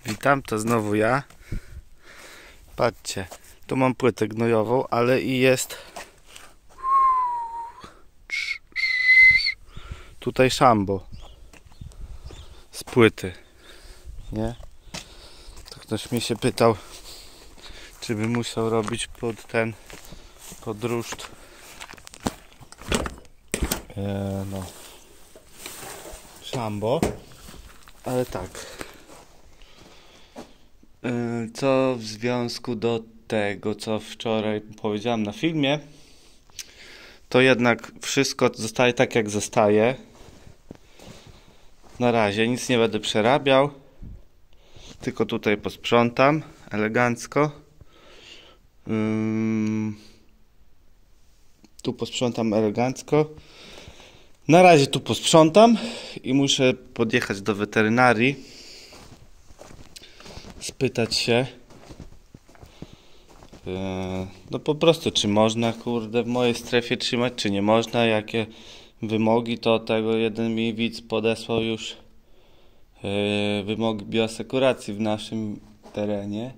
Witam, to znowu ja. Patrzcie, tu mam płytę gnojową, ale i jest tutaj szambo z płyty, nie? To ktoś mnie się pytał, czy bym musiał robić pod ruszt no szambo, ale tak. Co w związku do tego, co wczoraj powiedziałem na filmie, to jednak wszystko zostaje tak, jak zostaje. Na razie nic nie będę przerabiał, tylko tutaj posprzątam elegancko. Tu posprzątam elegancko. Na razie tu posprzątam i muszę podjechać do weterynarii, spytać się, no po prostu, czy można, kurde, w mojej strefie trzymać, czy nie można, jakie wymogi. To tego jeden mi widz podesłał już wymogi bioasekuracji w naszym terenie.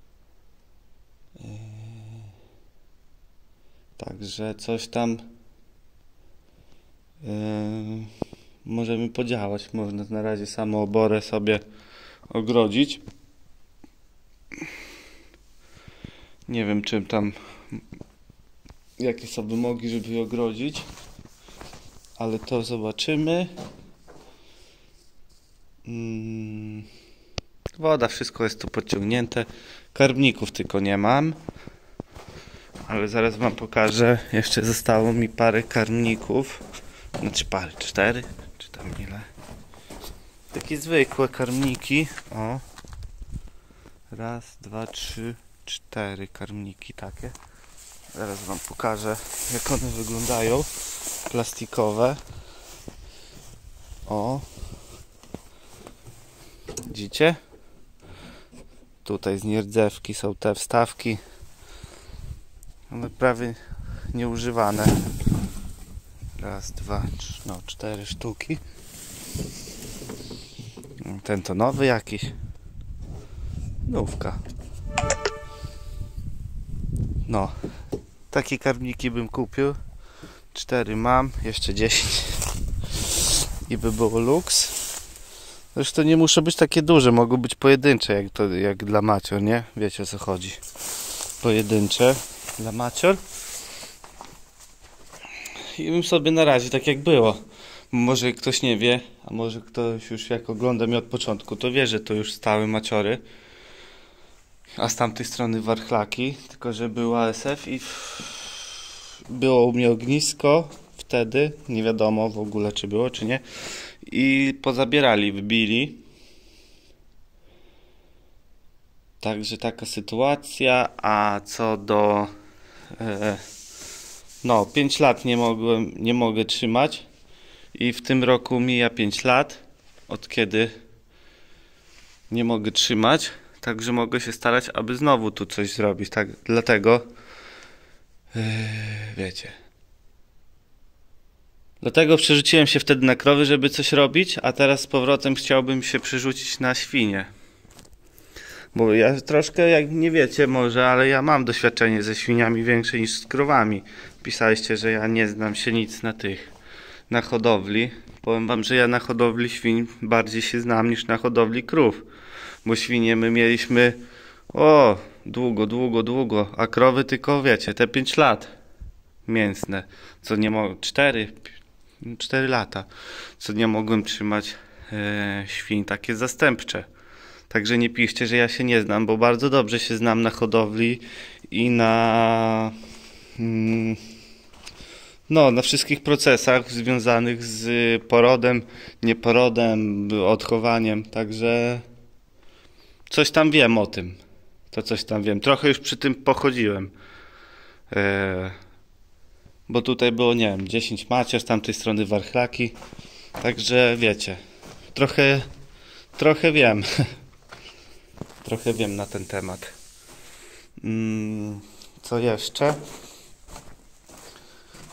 Także coś tam możemy podziałać. Można na razie samą oborę sobie ogrodzić. Nie wiem, czym tam, jakie są wymogi, żeby je ogrodzić, ale to zobaczymy. Woda, wszystko jest tu podciągnięte. Karmników tylko nie mam, ale zaraz wam pokażę. Jeszcze zostało mi parę karmników. Znaczy parę, 4, czy tam ile. Takie zwykłe karmniki. O. Raz, 2, 3, 4 karmniki takie. Zaraz wam pokażę, jak one wyglądają. Plastikowe. O. Widzicie? Tutaj z nierdzewki są te wstawki. One prawie nieużywane. Raz, 2, 3, no 4 sztuki. Ten to nowy jakiś. Nówka. No. Takie karmniki bym kupił. 4 mam, jeszcze 10. I by było luks. Zresztą nie muszą być takie duże, mogą być pojedyncze, jak dla macior, nie? Wiecie, o co chodzi. Pojedyncze dla macior. I bym sobie na razie tak jak było. Może ktoś nie wie, a może ktoś już jak ogląda mnie od początku, to wie, że to już stały maciory. A z tamtej strony warchlaki, tylko że był ASF i było u mnie ognisko wtedy, nie wiadomo w ogóle czy było, czy nie. I pozabierali, wybili. Także taka sytuacja. A co do no 5 lat nie mogę trzymać i w tym roku mija 5 lat od kiedy nie mogę trzymać, także mogę się starać, aby znowu tu coś zrobić. Tak, dlatego wiecie, dlatego przerzuciłem się wtedy na krowy, żeby coś robić, a teraz z powrotem chciałbym się przerzucić na świnie. Bo ja troszkę, jak nie wiecie może, ale ja mam doświadczenie ze świniami większe niż z krowami. Pisaliście, że ja nie znam się nic na hodowli. Powiem wam, że ja na hodowli świń bardziej się znam niż na hodowli krów. Bo świnie my mieliśmy długo, a krowy tylko, wiecie, te 5 lat mięsne, co nie mogę, 4 lata, co nie mogłem trzymać świń takie zastępcze. Także nie piszcie, że ja się nie znam, bo bardzo dobrze się znam na hodowli i na wszystkich procesach związanych z porodem, nieporodem, odchowaniem. Także coś tam wiem o tym. To coś tam wiem. Trochę już przy tym pochodziłem. Bo tutaj było, nie wiem, 10 macier, z tamtej strony warchlaki. Także wiecie, trochę wiem. Trochę wiem na ten temat. Co jeszcze?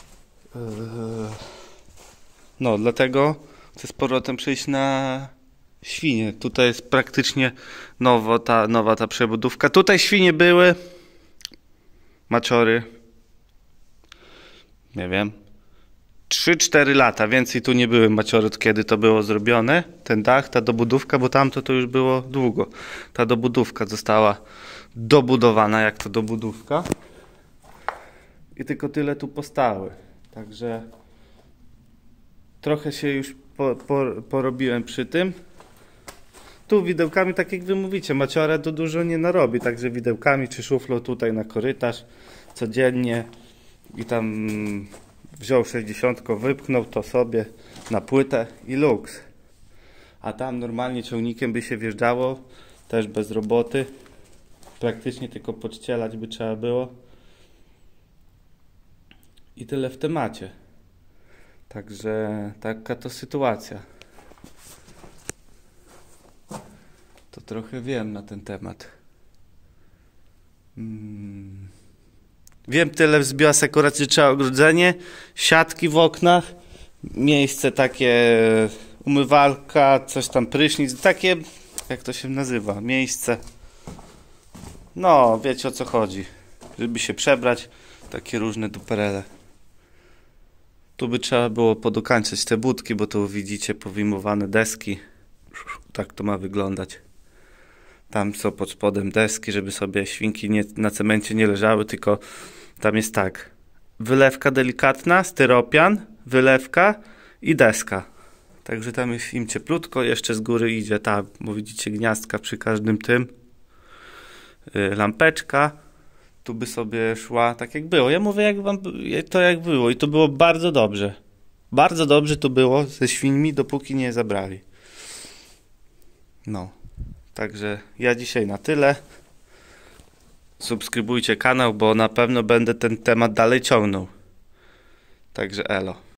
No, dlatego chcę z powrotem przejść Świnie. Tutaj jest praktycznie nowa ta przebudówka. Tutaj świnie były. Maciory. Nie wiem. 3-4 lata. Więcej tu nie były maciory, od kiedy to było zrobione. Ten dach, ta dobudówka, bo tamto to już było długo. Ta dobudówka została dobudowana, jak to dobudówka. I tylko tyle tu postały. Także trochę się już porobiłem przy tym. Tu widełkami, tak jak wy mówicie, maciora to dużo nie narobi. Także widełkami czy szuflą tutaj na korytarz codziennie. I tam wziął 60, wypchnął to sobie na płytę i luks. A tam normalnie ciągnikiem by się wjeżdżało, też bez roboty. Praktycznie tylko podścielać by trzeba było. I tyle w temacie. Także taka to sytuacja. To trochę wiem na ten temat. Wiem tyle z bioasekuracji, że trzeba ogrodzenie, siatki w oknach, miejsce takie, umywalka, coś tam prysznic, takie, jak to się nazywa, miejsce. No, wiecie o co chodzi. Żeby się przebrać, takie różne duperele. Tu by trzeba było podokańczać te budki, bo tu widzicie powyjmowane deski. Tak to ma wyglądać. Tam są pod spodem deski, żeby sobie świnki na cemencie nie leżały, tylko tam jest tak. Wylewka delikatna, styropian, wylewka i deska. Także tam jest im cieplutko. Jeszcze z góry idzie ta, bo widzicie gniazdka przy każdym tym. Lampeczka. Tu by sobie szła tak jak było. Ja mówię jak było i to było bardzo dobrze. Bardzo dobrze to było ze świńmi, dopóki nie zabrali. No. Także ja dzisiaj na tyle. Subskrybujcie kanał, bo na pewno będę ten temat dalej ciągnął. Także elo.